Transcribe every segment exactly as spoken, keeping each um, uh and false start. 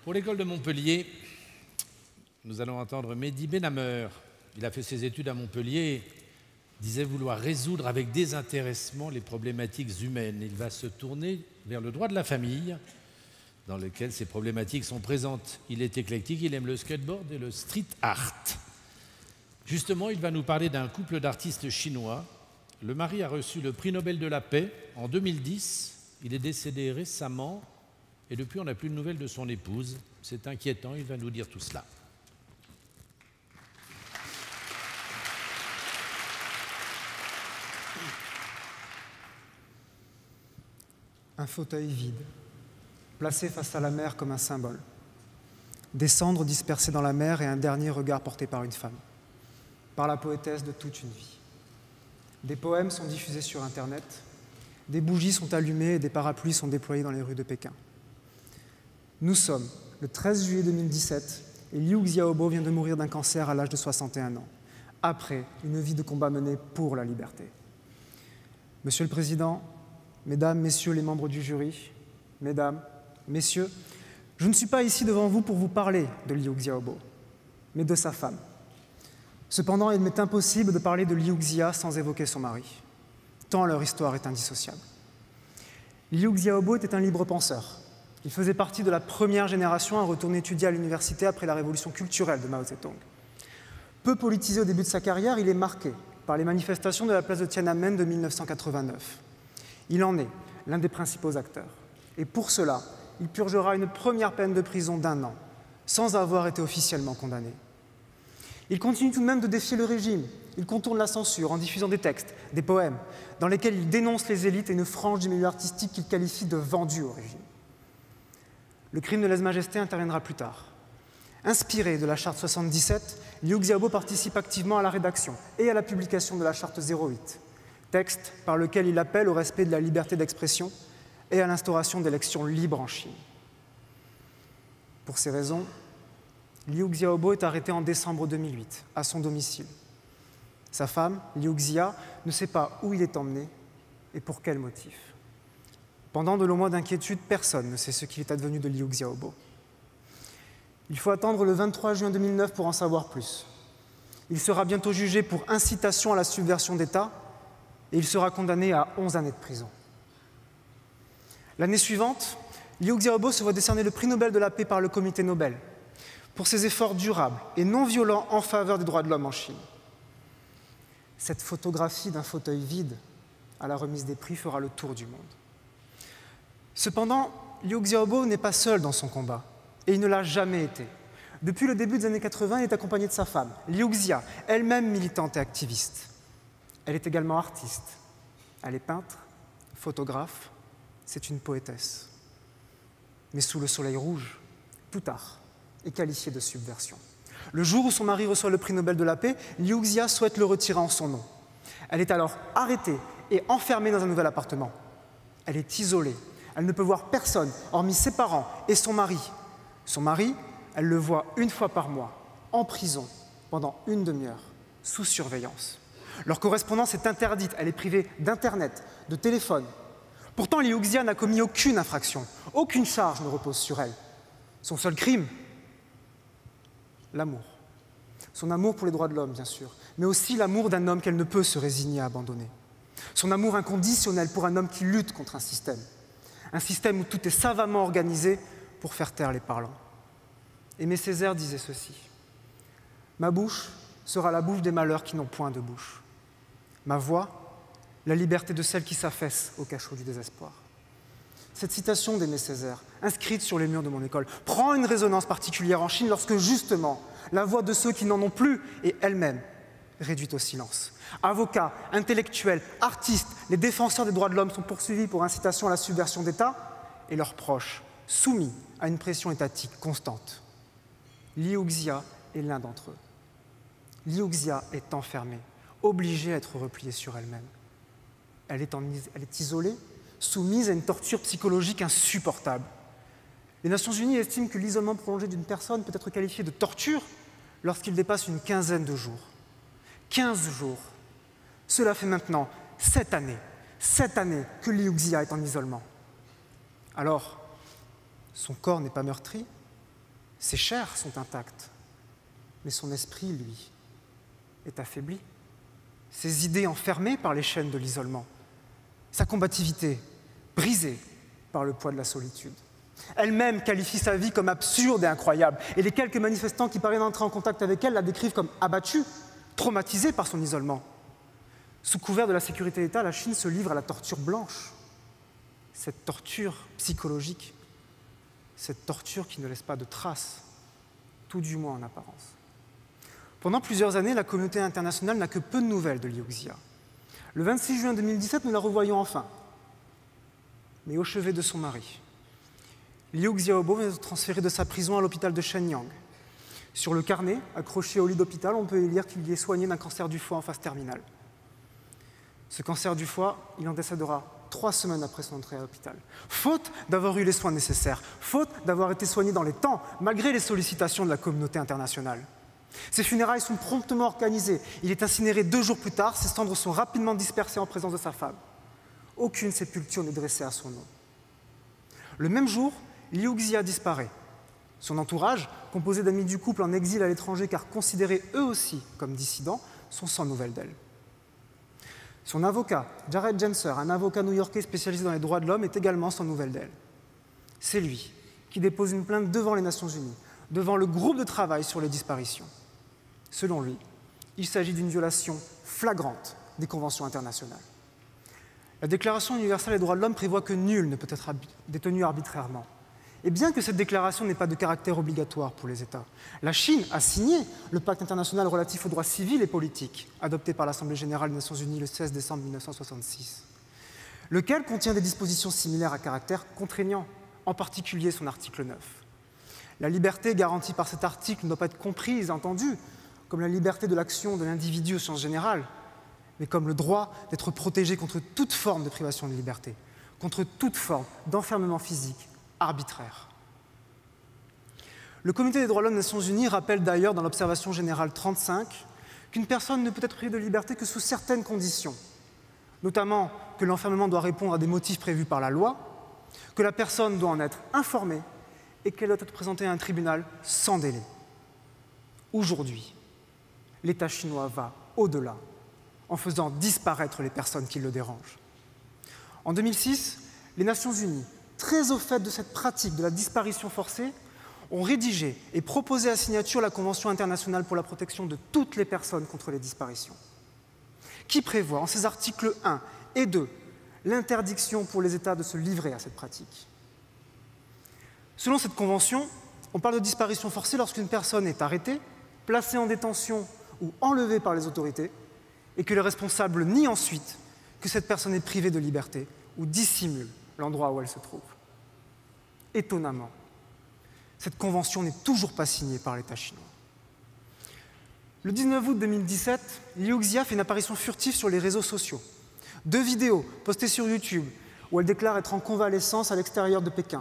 Pour l'école de Montpellier, nous allons entendre Mehdi Benhammer. Il a fait ses études à Montpellier, disait vouloir résoudre avec désintéressement les problématiques humaines. Il va se tourner vers le droit de la famille, dans lequel ces problématiques sont présentes. Il est éclectique, il aime le skateboard et le street art. Justement, il va nous parler d'un couple d'artistes chinois. Le mari a reçu le prix Nobel de la paix en deux mille dix. Il est décédé récemment et depuis, on n'a plus de nouvelles de son épouse. C'est inquiétant, il va nous dire tout cela. Un fauteuil vide, placé face à la mer comme un symbole. Des cendres dispersées dans la mer et un dernier regard porté par une femme, par la poétesse de toute une vie. Des poèmes sont diffusés sur Internet, des bougies sont allumées et des parapluies sont déployés dans les rues de Pékin. Nous sommes le treize juillet deux mille dix-sept et Liu Xiaobo vient de mourir d'un cancer à l'âge de soixante et un ans, après une vie de combat menée pour la liberté. Monsieur le Président, Mesdames, Messieurs les membres du jury, Mesdames, Messieurs, je ne suis pas ici devant vous pour vous parler de Liu Xiaobo, mais de sa femme. Cependant, il m'est impossible de parler de Liu Xia sans évoquer son mari, tant leur histoire est indissociable. Liu Xiaobo était un libre penseur. Il faisait partie de la première génération à retourner étudier à l'université après la révolution culturelle de Mao Zedong. Peu politisé au début de sa carrière, il est marqué par les manifestations de la place de Tiananmen de mille neuf cent quatre-vingt-neuf. Il en est l'un des principaux acteurs. Et pour cela, il purgera une première peine de prison d'un an, sans avoir été officiellement condamné. Il continue tout de même de défier le régime. Il contourne la censure en diffusant des textes, des poèmes, dans lesquels il dénonce les élites et une frange du milieu artistique qu'il qualifie de vendue au régime. Le crime de lèse-majesté interviendra plus tard. Inspiré de la charte soixante-dix-sept, Liu Xiaobo participe activement à la rédaction et à la publication de la charte zéro huit, texte par lequel il appelle au respect de la liberté d'expression et à l'instauration d'élections libres en Chine. Pour ces raisons, Liu Xiaobo est arrêté en décembre deux mille huit, à son domicile. Sa femme, Liu Xia, ne sait pas où il est emmené et pour quel motif. Pendant de longs mois d'inquiétude, personne ne sait ce qu'il est advenu de Liu Xiaobo. Il faut attendre le vingt-trois juin deux mille neuf pour en savoir plus. Il sera bientôt jugé pour incitation à la subversion d'État et il sera condamné à onze années de prison. L'année suivante, Liu Xiaobo se voit décerner le prix Nobel de la paix par le Comité Nobel pour ses efforts durables et non violents en faveur des droits de l'homme en Chine. Cette photographie d'un fauteuil vide à la remise des prix fera le tour du monde. Cependant, Liu Xiaobo n'est pas seul dans son combat, et il ne l'a jamais été. Depuis le début des années quatre-vingt, il est accompagné de sa femme, Liu Xia, elle-même militante et activiste. Elle est également artiste. Elle est peintre, photographe, c'est une poétesse. Mais sous le soleil rouge, tout art est qualifié de subversion. Le jour où son mari reçoit le prix Nobel de la paix, Liu Xia souhaite le retirer en son nom. Elle est alors arrêtée et enfermée dans un nouvel appartement. Elle est isolée. Elle ne peut voir personne, hormis ses parents et son mari. Son mari, elle le voit une fois par mois, en prison, pendant une demi-heure, sous surveillance. Leur correspondance est interdite, elle est privée d'Internet, de téléphone. Pourtant, Liu Xia n'a commis aucune infraction, aucune charge ne repose sur elle. Son seul crime, l'amour. Son amour pour les droits de l'homme, bien sûr, mais aussi l'amour d'un homme qu'elle ne peut se résigner à abandonner. Son amour inconditionnel pour un homme qui lutte contre un système. Un système où tout est savamment organisé pour faire taire les parlants. Aimé Césaire disait ceci. « Ma bouche sera la bouche des malheurs qui n'ont point de bouche. Ma voix, la liberté de celles qui s'affaissent au cachot du désespoir. » Cette citation d'Aimé Césaire, inscrite sur les murs de mon école, prend une résonance particulière en Chine lorsque, justement, la voix de ceux qui n'en ont plus est elle-même réduite au silence. Avocats, intellectuels, artistes, les défenseurs des droits de l'homme sont poursuivis pour incitation à la subversion d'État et leurs proches, soumis à une pression étatique constante. Liu Xia est l'un d'entre eux. Liu Xia est enfermée, obligée à être repliée sur elle-même. Elle est, en, elle est isolée, soumise à une torture psychologique insupportable. Les Nations Unies estiment que l'isolement prolongé d'une personne peut être qualifié de torture lorsqu'il dépasse une quinzaine de jours. quinze jours. Cela fait maintenant sept années, sept années que Liu Xia est en isolement. Alors, son corps n'est pas meurtri, Ses chairs sont intactes, mais son esprit, lui, est affaibli. Ses idées enfermées par les chaînes de l'isolement. Sa combativité brisée par le poids de la solitude. Elle-même qualifie sa vie comme absurde et incroyable. Et les quelques manifestants qui parviennent à entrer en contact avec elle la décrivent comme abattue, traumatisée par son isolement. Sous couvert de la sécurité d'État, la Chine se livre à la torture blanche. Cette torture psychologique, cette torture qui ne laisse pas de traces, tout du moins en apparence. Pendant plusieurs années, la communauté internationale n'a que peu de nouvelles de Liu Xia. Le vingt-six juin deux mille dix-sept, nous la revoyons enfin, mais au chevet de son mari. Liu Xiaobo vient de transférer de sa prison à l'hôpital de Shenyang. Sur le carnet, accroché au lit d'hôpital, on peut y lire qu'il y est soigné d'un cancer du foie en phase terminale. Ce cancer du foie, il en décédera trois semaines après son entrée à l'hôpital. Faute d'avoir eu les soins nécessaires, faute d'avoir été soigné dans les temps, malgré les sollicitations de la communauté internationale. Ses funérailles sont promptement organisées. Il est incinéré deux jours plus tard, ses cendres sont rapidement dispersées en présence de sa femme. Aucune sépulture n'est dressée à son nom. Le même jour, Liu Xia disparaît. Son entourage, composé d'amis du couple en exil à l'étranger car considérés eux aussi comme dissidents, sont sans nouvelles d'elle. Son avocat, Jared Genser, un avocat new-yorkais spécialisé dans les droits de l'homme, est également sans nouvelles d'elle. C'est lui qui dépose une plainte devant les Nations Unies, devant le groupe de travail sur les disparitions. Selon lui, il s'agit d'une violation flagrante des conventions internationales. La Déclaration universelle des droits de l'homme prévoit que nul ne peut être détenu arbitrairement. Et bien que cette déclaration n'ait pas de caractère obligatoire pour les États, la Chine a signé le pacte international relatif aux droits civils et politiques, adopté par l'Assemblée générale des Nations unies le seize décembre mille neuf cent soixante-six, lequel contient des dispositions similaires à caractère contraignant, en particulier son article neuf. La liberté garantie par cet article ne doit pas être comprise, entendue, comme la liberté de l'action de l'individu au sens général, mais comme le droit d'être protégé contre toute forme de privation de liberté, contre toute forme d'enfermement physique arbitraire. Le Comité des droits de l'homme des Nations unies rappelle d'ailleurs dans l'observation générale trente-cinq qu'une personne ne peut être privée de liberté que sous certaines conditions, notamment que l'enfermement doit répondre à des motifs prévus par la loi, que la personne doit en être informée et qu'elle doit être présentée à un tribunal sans délai. Aujourd'hui, l'État chinois va au-delà, en faisant disparaître les personnes qui le dérangent. En deux mille six, les Nations unies, très au fait de cette pratique de la disparition forcée, ont rédigé et proposé à signature la Convention internationale pour la protection de toutes les personnes contre les disparitions, qui prévoit en ses articles un et deux l'interdiction pour les États de se livrer à cette pratique. Selon cette convention, on parle de disparition forcée lorsqu'une personne est arrêtée, placée en détention ou enlevée par les autorités, et que les responsables nient ensuite que cette personne est privée de liberté ou dissimule l'endroit où elle se trouve. Étonnamment, cette convention n'est toujours pas signée par l'État chinois. Le dix-neuf août deux mille dix-sept, Liu Xia fait une apparition furtive sur les réseaux sociaux. Deux vidéos postées sur YouTube où elle déclare être en convalescence à l'extérieur de Pékin.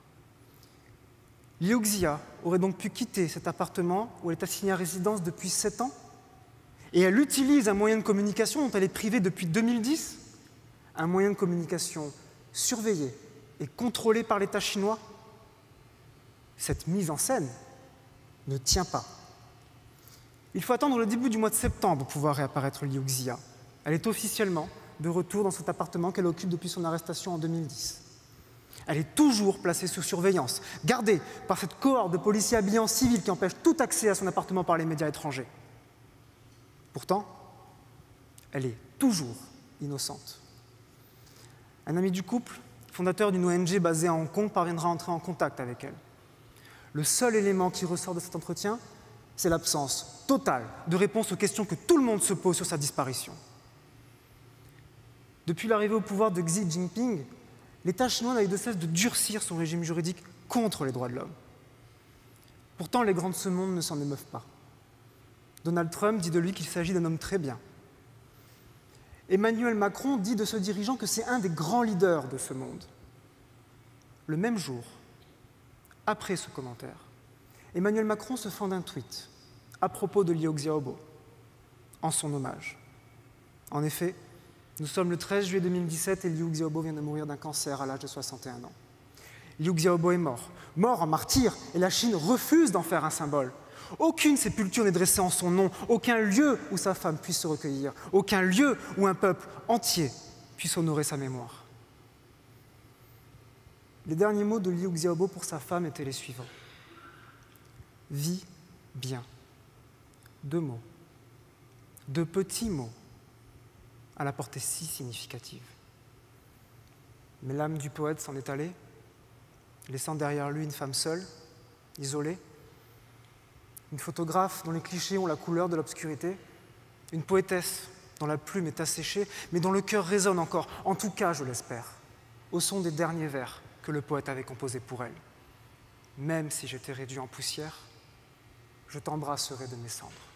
Liu Xia aurait donc pu quitter cet appartement où elle est assignée à résidence depuis sept ans, et elle utilise un moyen de communication dont elle est privée depuis deux mille dix, un moyen de communication surveillé et contrôlé par l'État chinois. Cette mise en scène ne tient pas. Il faut attendre le début du mois de septembre pour pouvoir réapparaître Liu Xia. Elle est officiellement de retour dans cet appartement qu'elle occupe depuis son arrestation en deux mille dix. Elle est toujours placée sous surveillance, gardée par cette cohorte de policiers habillés en civil qui empêche tout accès à son appartement par les médias étrangers. Pourtant, elle est toujours innocente. Un ami du couple, fondateur d'une O N G basée à Hong Kong, parviendra à entrer en contact avec elle. Le seul élément qui ressort de cet entretien, c'est l'absence totale de réponse aux questions que tout le monde se pose sur sa disparition. Depuis l'arrivée au pouvoir de Xi Jinping, l'État chinois n'a eu de cesse de durcir son régime juridique contre les droits de l'homme. Pourtant, les grands de ce monde ne s'en émeuvent pas. Donald Trump dit de lui qu'il s'agit d'un homme très bien. Emmanuel Macron dit de ce dirigeant que c'est un des grands leaders de ce monde. Le même jour, après ce commentaire, Emmanuel Macron se fend d'un tweet à propos de Liu Xiaobo, en son hommage. En effet, nous sommes le treize juillet deux mille dix-sept et Liu Xiaobo vient de mourir d'un cancer à l'âge de soixante et un ans. Liu Xiaobo est mort, mort en martyr, et la Chine refuse d'en faire un symbole. Aucune sépulture n'est dressée en son nom, aucun lieu où sa femme puisse se recueillir, aucun lieu où un peuple entier puisse honorer sa mémoire. Les derniers mots de Liu Xiaobo pour sa femme étaient les suivants. Vis bien. Deux mots. Deux petits mots à la portée si significative. Mais l'âme du poète s'en est allée, laissant derrière lui une femme seule, isolée, une photographe dont les clichés ont la couleur de l'obscurité, une poétesse dont la plume est asséchée, mais dont le cœur résonne encore, en tout cas, je l'espère, au son des derniers vers que le poète avait composés pour elle. Même si j'étais réduit en poussière, je t'embrasserai de mes cendres.